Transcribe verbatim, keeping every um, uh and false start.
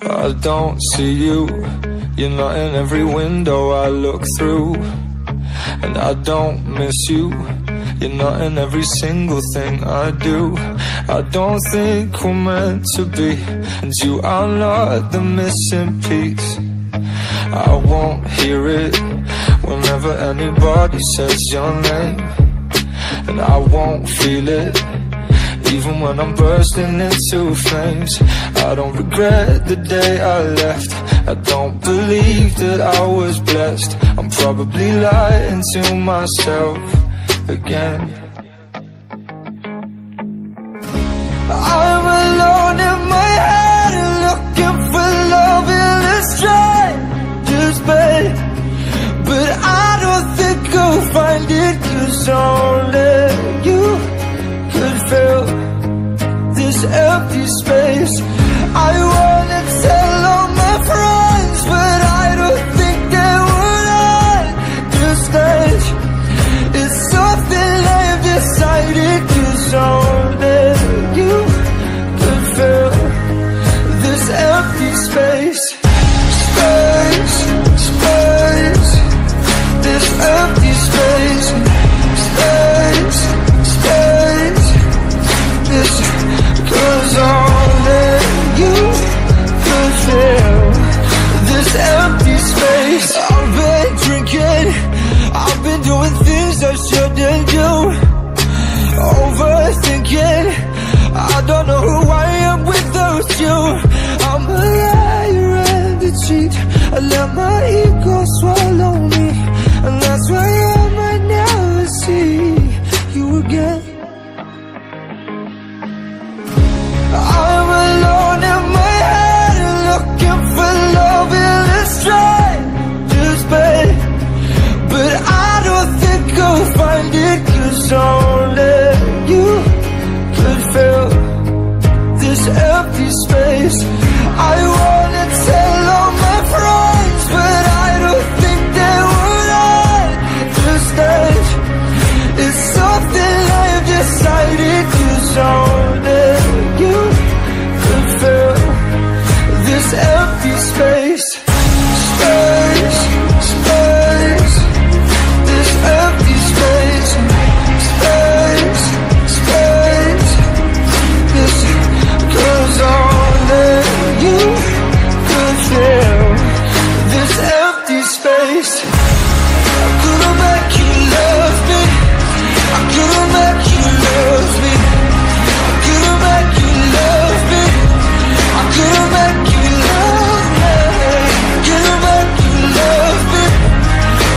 I don't see you, you're not in every window I look through. And I don't miss you, you're not in every single thing I do. I don't think we're meant to be, and you are not the missing piece. I won't hear it whenever anybody says your name, and I won't feel it even when I'm bursting into flames. I don't regret the day I left, I don't believe that I was blessed. I'm probably lying to myself again. I'm alone in my head and looking for love in a stranger's bed, but I don't think I'll find it, 'cause only you could fill this empty space. I wanna tell all my friends, but I don't think they would understand. It's something I've decided, 'cause only you could fill this empty space. Space, space, this empty space. Space, space, this, 'cause only you could fill this empty space. I've been drinking, I've been doing things I shouldn't do, overthinking, I don't know who I am without you. I'm a liar and a cheat, I let my ego swallow me, and that's why I might never see you again. I'm alone in my head and looking for love in a stranger's bed, but I don't think I'll find it, 'cause only you could fill this empty space. I